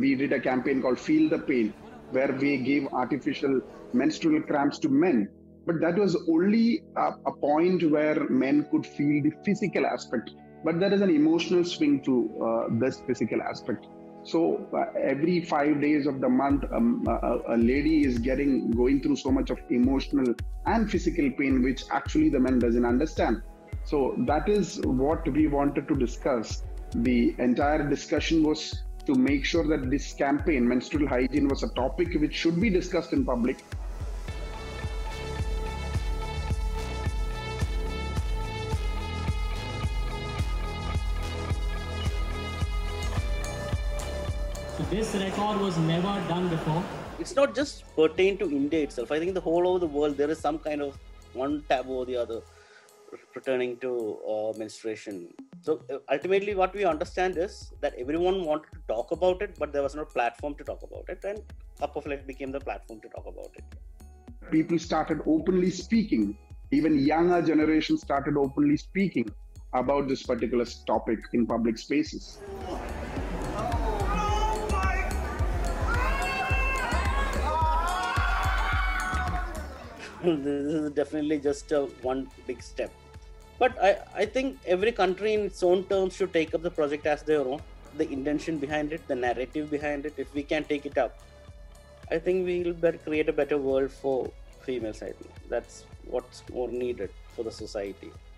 we did a campaign called Feel the Pain, where we gave artificial menstrual cramps to men. But that was only a point where men could feel the physical aspect. But there is an emotional swing to this physical aspect. So every 5 days of the month, a lady is going through so much of emotional and physical pain, which actually the man doesn't understand. So that is what we wanted to discuss. The entire discussion was to make sure that this campaign, menstrual hygiene, was a topic which should be discussed in public. So this record was never done before. It's not just pertain to India itself. I think the whole over the world there is some kind of one taboo or the other pertaining to menstruation. So ultimately what we understand is that everyone wanted to talk about it, but there was no platform to talk about it, and Cup of Life became the platform to talk about it. People started openly speaking. Even younger generation started openly speaking about this particular topic in public spaces. This is definitely just one big step. But I think every country in its own terms should take up the project as their own. The intention behind it, the narrative behind it, if we can take it up, I think we'll create a better world for females. I think that's what's more needed for the society.